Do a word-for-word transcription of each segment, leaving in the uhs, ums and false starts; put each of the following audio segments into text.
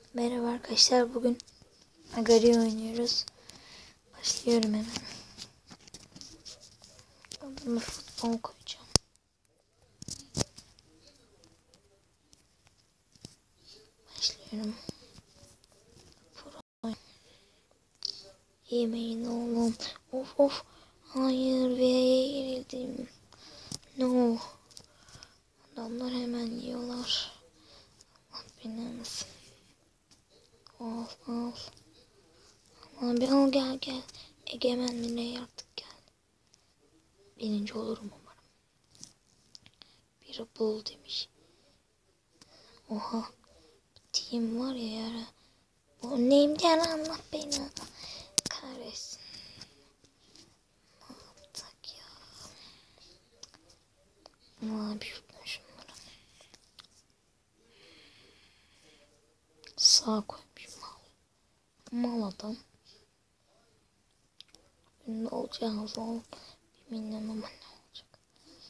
Merhaba arkadaşlar, bugün Agario oynuyoruz. Başlıyorum hemen. Adımı futbol koyacağım. Başlıyorum. Pro. Yemeyin oğlum. Of of. Hayır, V'ye yenildim. No. Adamlar hemen yiyorlar. Allah beni alsın. Al al. Abi al, gel gel. Egemenliğe artık gel. Birinci olurum umarım. Biri bul demiş. Oha. Team var ya yara. O neyim gel, Allah beni kahretsin. Ne yaptık ya? Ne yapayım şunları? Sağ koymuş mal. Mal adam. Ne olacağız oğlum? Bilmiyorum ama ne olacak?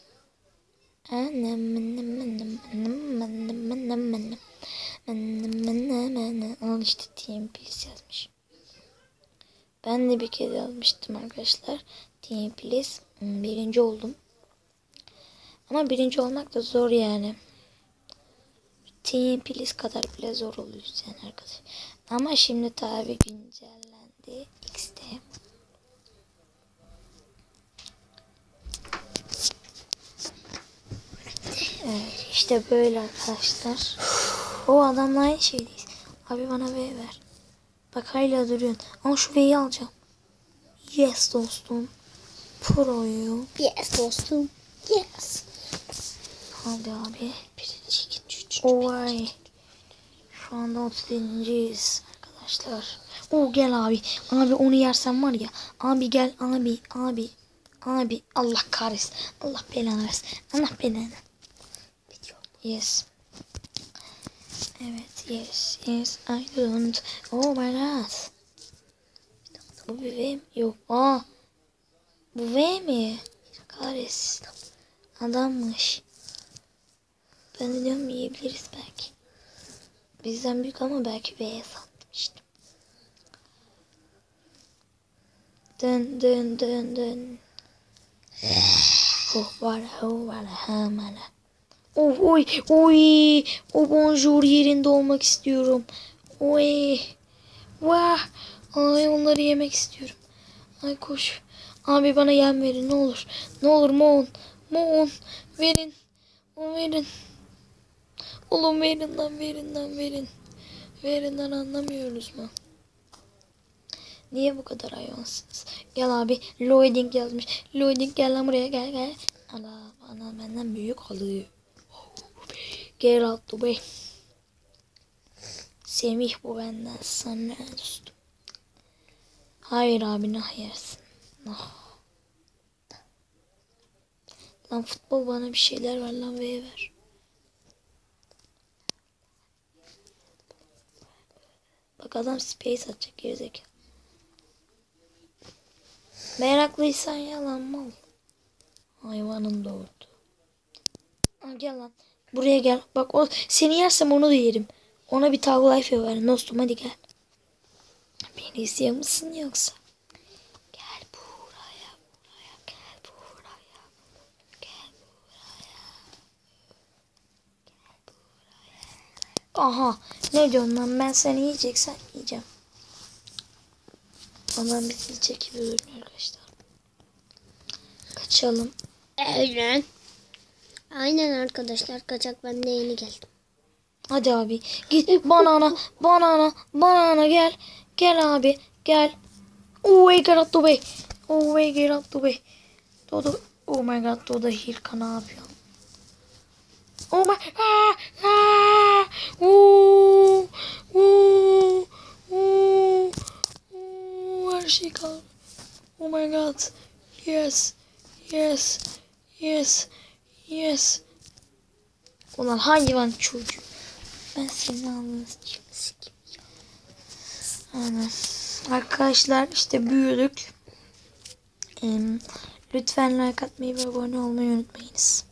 Annem annem annem annem annem annem annem annem annem annem. Al işte T M P yazmış. Ben de bir kere yazmıştım arkadaşlar. T M P birinci oldum. Ama birinci olmak da zor yani. T M P kadar bile zor oluyor yani arkadaşlar. Ama şimdi tabi güncellendi. X'de. Evet, işte böyle arkadaşlar. O adamla aynı şeydeyiz. Abi bana V ver. Bak hala duruyorsun. Ama şu V'yi alacağım. Yes dostum. Pro'yu. Yes dostum. Yes. Hadi abi. Birinci, ikinci, üçüncü. Oy. Şu anda otuz yedinciyiz arkadaşlar. Oo gel abi. Abi onu yersen var ya. Abi gel abi. Abi. Abi. Allah kahretsin. Allah belanı versin. Allah belanı. Yes. Evet. Yes. Yes. I don't. Oh my god. Bu bir V mi? Yok. Aa. Bu V mi? Kahretsin. Adammış. Ben de diyorum yiyebiliriz belki. Bizden büyük ama belki V'ye sandım işte. Dön dön dön dön. Oh var oh var hemen. Oh oy oy. O bonjour yerinde olmak istiyorum. Oy. Vah. Ay onları yemek istiyorum. Ay koş. Abi bana yem verin ne olur. Ne olur Moon. Moon. Verin. O verin. Oğlum verin lan verin lan verin. Verin lan, anlamıyoruz mu? Niye bu kadar hayvansınız? Gel abi. Loading yazmış. Loading gel lan buraya gel gel. Ana bana benden büyük alıyor. Gel altı bey. Semih bu benden sana dostum. Hayır abi nah yersin. Nah. Lan futbol bana bir şeyler ver lan, V ver. Bak adam space atacak gerizekalı. Meraklıysan yalan mal. Hayvanın doğdu. Aa, gel lan. Buraya gel. Bak o seni yersem onu da yerim. Ona bir tag life ver. Dostum hadi gel. Beni izliyor musun yoksa? Gel buraya. Buraya gel buraya. Gel buraya. Gel buraya. Aha. Ne diyorsun lan? Ben seni yiyeceksen yiyeceğim. Ondan bir yiyecek gibi görünüyor arkadaşlar. Kaçalım. Aynen. Aynen arkadaşlar, kaçak ben de yeni geldim. Hadi abi git banana banana banana gel. Gel abi gel. Oh my god Dodo. Oh my god Dodo. Dodo. Oh my god Dodo Hilka ne yapıyor? Oh my ah ah oh oh oh oh her şey kaldı. Oh my god. Yes. Yes. Yes. Yes. Ulan hayvan çocuğu. Ben seni anlatacağım. Aynen. Arkadaşlar işte büyüdük. Ee, lütfen like atmayı ve abone olmayı unutmayınız.